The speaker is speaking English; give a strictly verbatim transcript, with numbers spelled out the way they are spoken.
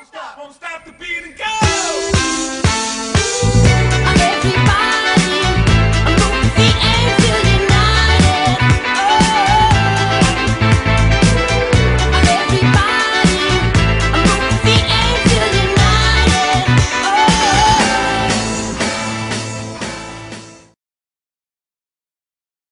Won't stop, won't stop the beat and go.